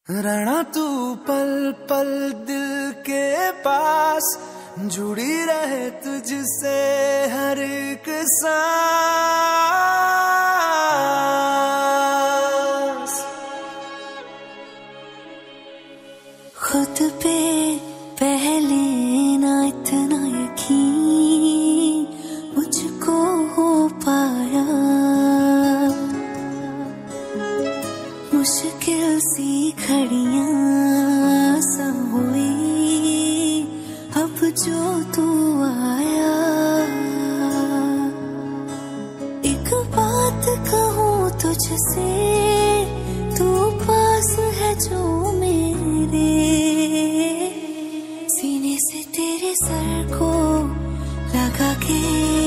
रहना तू पल पल दिल के पास, जुड़ी रहे तुझसे हर एक सांस। खुद पे पहले ना इतना यकीन मुझको हो पाया, मुश्किल सी घड़ियां सब हुई अब जो तू आया। एक बात कहूँ तुझसे, तू पास है जो मेरे, सीने से तेरे सर को लगा के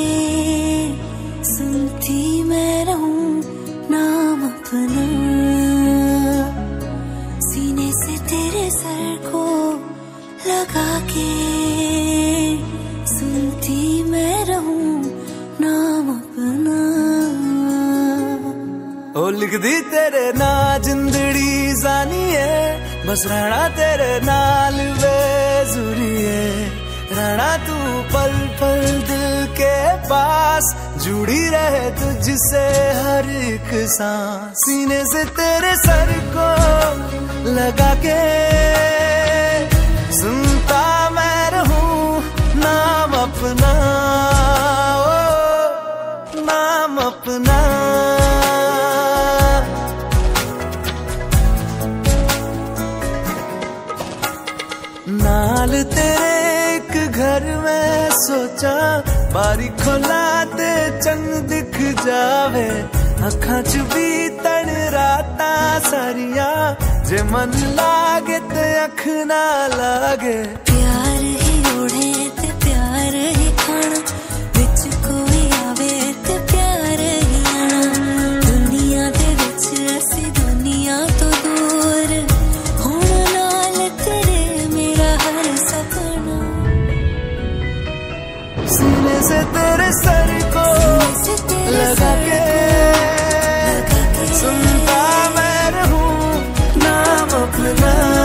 सुनती मैं रहूं नाम अपना। सीने से तेरे सर को लगा के सुनती मैं रहूं नाम अपना। ओ लिख दी तेरे ना जिंदड़ी जानी है, बस रहना तेरे नाल बेजुरी है। रहना तू पल पल दिल के पास, जुड़ी रहे तुझसे हर एक सांस। सीने से तेरे सर को लगा के सुनता मैं रहूं नाम अपना, ओ नाम अपना। नाल तेरे एक घर में सोचा, बारी खोला ते चंग दिख जावे। अखां च भी तन राता सारिया, जे मन लागे ते अख ना लागे। प्यार ही ओढ़े ते प्यार ही खाना, विच कोई आवे ते प्यार ही आना। दुनिया दे विच असी दुनिया तो दूर, होण नाल तेरे मेरा हर सपना। सीने से तेरे सर को लगा के सुनता मैं रहूं नाम अपना।